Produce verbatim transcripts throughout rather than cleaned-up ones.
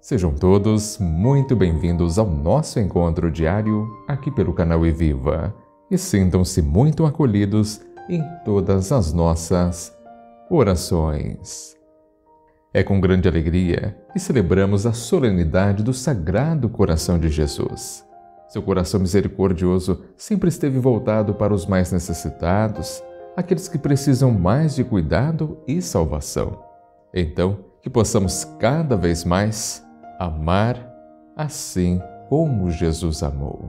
Sejam todos muito bem-vindos ao nosso encontro diário aqui pelo canal Eviva e sintam-se muito acolhidos em todas as nossas orações. É com grande alegria que celebramos a solenidade do Sagrado Coração de Jesus. Seu coração misericordioso sempre esteve voltado para os mais necessitados, aqueles que precisam mais de cuidado e salvação. Então, que possamos cada vez mais amar assim como Jesus amou.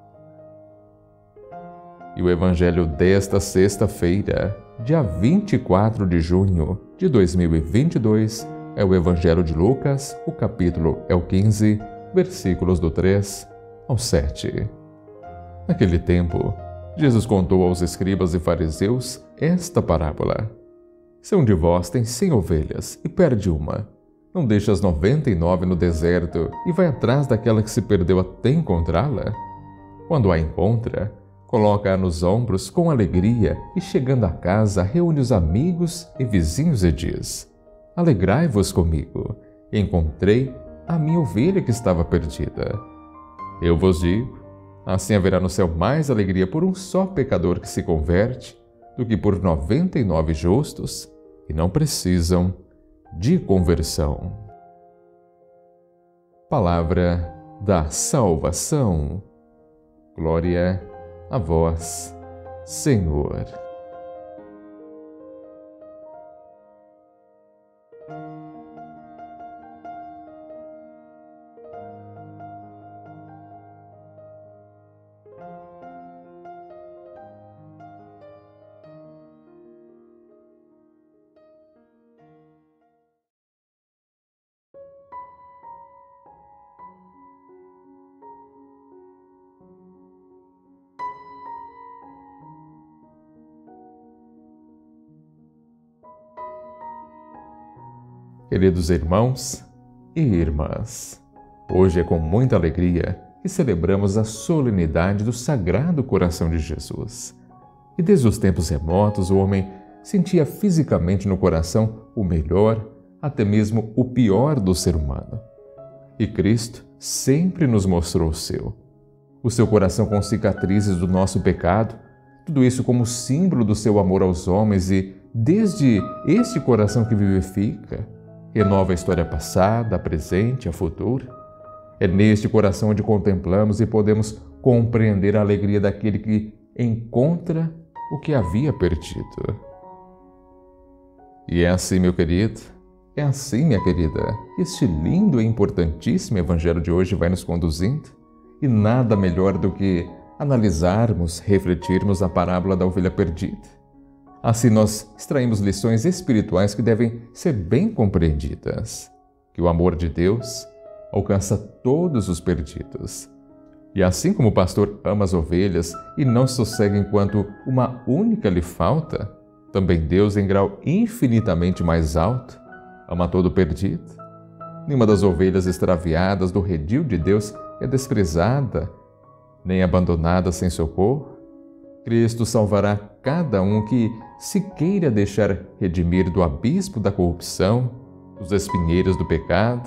E o Evangelho desta sexta-feira, dia vinte e quatro de junho de dois mil e vinte e dois, é o Evangelho de Lucas, o capítulo é o quinze, versículos do três ao sete. Naquele tempo, Jesus contou aos escribas e fariseus esta parábola. Se um de vós tem cem ovelhas e perde uma, não deixa as noventa e nove no deserto e vai atrás daquela que se perdeu até encontrá-la? Quando a encontra, coloca-a nos ombros com alegria e, chegando a casa, reúne os amigos e vizinhos e diz: Alegrai-vos comigo, encontrei a minha ovelha que estava perdida. Eu vos digo, assim haverá no céu mais alegria por um só pecador que se converte do que por noventa e nove justos que não precisam de conversão. Palavra da salvação. Glória a vós, Senhor. Queridos irmãos e irmãs, hoje é com muita alegria que celebramos a solenidade do Sagrado Coração de Jesus. E desde os tempos remotos o homem sentia fisicamente no coração o melhor, até mesmo o pior do ser humano. E Cristo sempre nos mostrou o seu. O seu coração com cicatrizes do nosso pecado, tudo isso como símbolo do seu amor aos homens e, desde este coração que vivifica, renova a história passada, a presente, a futura. É neste coração onde contemplamos e podemos compreender a alegria daquele que encontra o que havia perdido. E é assim, meu querido, é assim, minha querida, este lindo e importantíssimo Evangelho de hoje vai nos conduzindo, e nada melhor do que analisarmos, refletirmos a parábola da ovelha perdida. Assim nós extraímos lições espirituais que devem ser bem compreendidas, que o amor de Deus alcança todos os perdidos. E assim como o pastor ama as ovelhas e não sossega enquanto uma única lhe falta, também Deus, em grau infinitamente mais alto, ama todo perdido. Nenhuma das ovelhas extraviadas do redil de Deus é desprezada, nem abandonada sem socorro. Cristo salvará cada um que se queira deixar redimir do abismo da corrupção, dos espinheiros do pecado.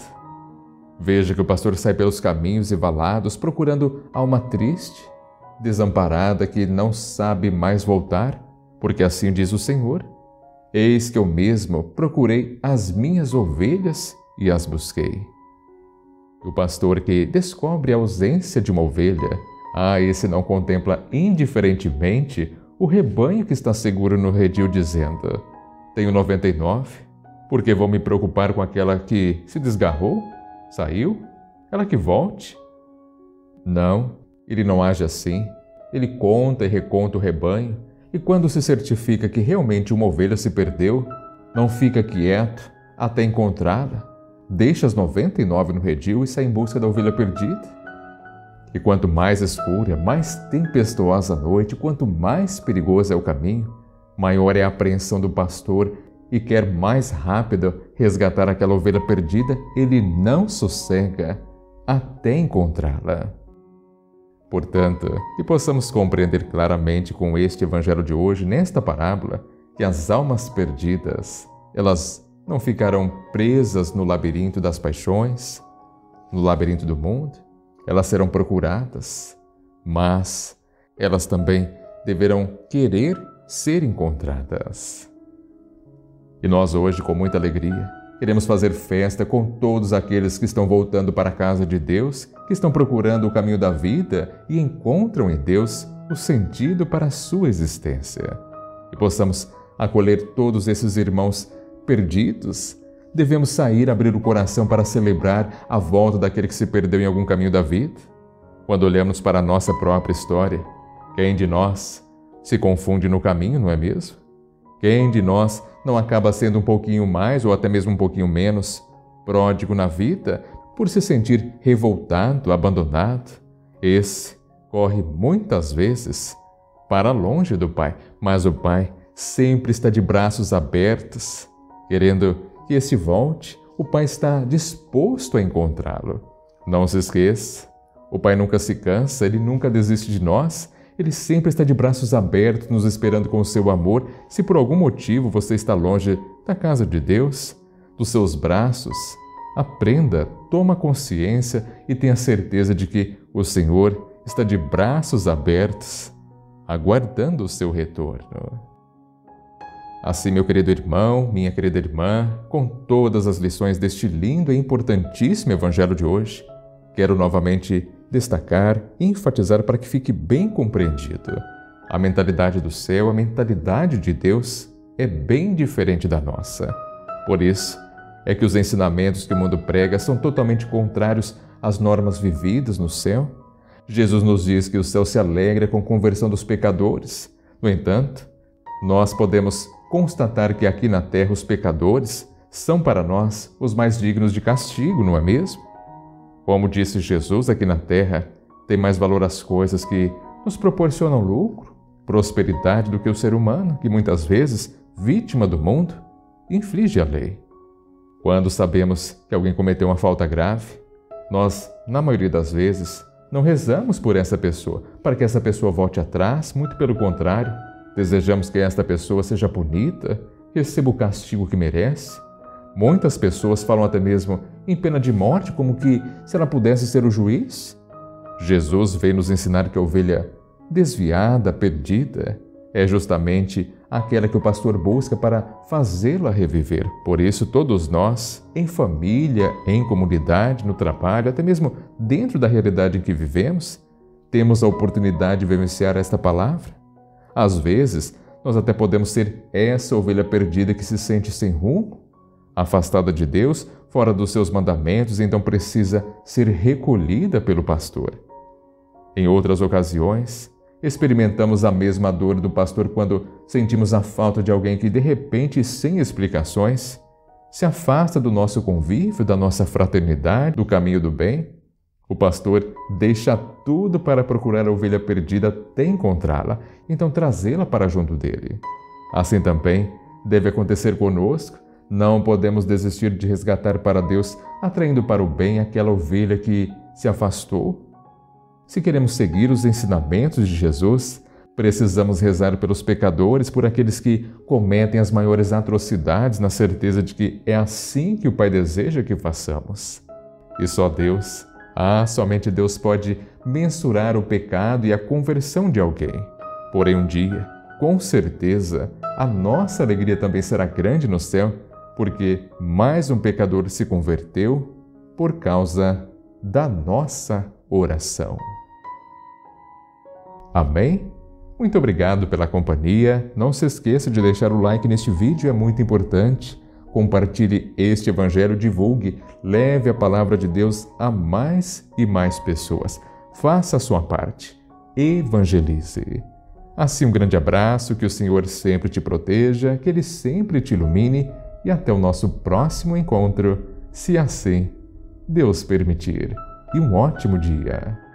Veja que o pastor sai pelos caminhos e valados procurando alma triste, desamparada que não sabe mais voltar, porque assim diz o Senhor: Eis que eu mesmo procurei as minhas ovelhas e as busquei. O pastor que descobre a ausência de uma ovelha, ah, esse não contempla indiferentemente o rebanho que está seguro no redil, dizendo: Tenho noventa e nove, porque vou me preocupar com aquela que se desgarrou, saiu, ela que volte? Não, ele não age assim. Ele conta e reconta o rebanho, e quando se certifica que realmente uma ovelha se perdeu, não fica quieto até encontrá-la, deixa as noventa e nove no redil e sai em busca da ovelha perdida. E quanto mais escura, mais tempestuosa a noite, quanto mais perigoso é o caminho, maior é a apreensão do pastor e quer mais rápido resgatar aquela ovelha perdida, ele não sossega até encontrá-la. Portanto, que possamos compreender claramente com este Evangelho de hoje, nesta parábola, que as almas perdidas, elas não ficarão presas no labirinto das paixões, no labirinto do mundo, elas serão procuradas, mas elas também deverão querer ser encontradas. E nós hoje, com muita alegria, queremos fazer festa com todos aqueles que estão voltando para a casa de Deus, que estão procurando o caminho da vida e encontram em Deus o sentido para a sua existência. E possamos acolher todos esses irmãos perdidos. Devemos sair, abrir o coração para celebrar a volta daquele que se perdeu em algum caminho da vida. Quando olhamos para a nossa própria história, quem de nós se confunde no caminho, não é mesmo? Quem de nós não acaba sendo um pouquinho mais ou até mesmo um pouquinho menos pródigo na vida por se sentir revoltado, abandonado? Esse corre muitas vezes para longe do Pai, mas o Pai sempre está de braços abertos, querendo que este volte. O Pai está disposto a encontrá-lo. Não se esqueça, o Pai nunca se cansa, Ele nunca desiste de nós. Ele sempre está de braços abertos, nos esperando com o seu amor. Se por algum motivo você está longe da casa de Deus, dos seus braços, aprenda, toma consciência e tenha certeza de que o Senhor está de braços abertos, aguardando o seu retorno. Assim, meu querido irmão, minha querida irmã, com todas as lições deste lindo e importantíssimo Evangelho de hoje, quero novamente destacar e enfatizar para que fique bem compreendido. A mentalidade do céu, a mentalidade de Deus é bem diferente da nossa. Por isso é que os ensinamentos que o mundo prega são totalmente contrários às normas vividas no céu. Jesus nos diz que o céu se alegra com a conversão dos pecadores. No entanto, nós podemos constatar que aqui na terra os pecadores são para nós os mais dignos de castigo, não é mesmo? Como disse Jesus, aqui na terra tem mais valor as coisas que nos proporcionam lucro, prosperidade do que o ser humano, que muitas vezes, vítima do mundo, inflige a lei. Quando sabemos que alguém cometeu uma falta grave, nós, na maioria das vezes, não rezamos por essa pessoa, para que essa pessoa volte atrás, muito pelo contrário, desejamos que esta pessoa seja punida, receba o castigo que merece. Muitas pessoas falam até mesmo em pena de morte, como que se ela pudesse ser o juiz. Jesus veio nos ensinar que a ovelha desviada, perdida, é justamente aquela que o pastor busca para fazê-la reviver. Por isso, todos nós, em família, em comunidade, no trabalho, até mesmo dentro da realidade em que vivemos, temos a oportunidade de vivenciar esta palavra. Às vezes, nós até podemos ser essa ovelha perdida que se sente sem rumo, afastada de Deus, fora dos seus mandamentos, então precisa ser recolhida pelo pastor. Em outras ocasiões, experimentamos a mesma dor do pastor quando sentimos a falta de alguém que, de repente, sem explicações, se afasta do nosso convívio, da nossa fraternidade, do caminho do bem. O pastor deixa tudo para procurar a ovelha perdida até encontrá-la, então trazê-la para junto dele. Assim também deve acontecer conosco. Não podemos desistir de resgatar para Deus, atraindo para o bem aquela ovelha que se afastou. Se queremos seguir os ensinamentos de Jesus, precisamos rezar pelos pecadores, por aqueles que cometem as maiores atrocidades, na certeza de que é assim que o Pai deseja que façamos. E só Deus, ah, somente Deus pode mensurar o pecado e a conversão de alguém. Porém, um dia, com certeza, a nossa alegria também será grande no céu, porque mais um pecador se converteu por causa da nossa oração. Amém? Muito obrigado pela companhia. Não se esqueça de deixar o like neste vídeo, é muito importante. Compartilhe este evangelho, divulgue, leve a palavra de Deus a mais e mais pessoas. Faça a sua parte. Evangelize. Assim, um grande abraço, que o Senhor sempre te proteja, que Ele sempre te ilumine. E até o nosso próximo encontro, se assim Deus permitir. E um ótimo dia!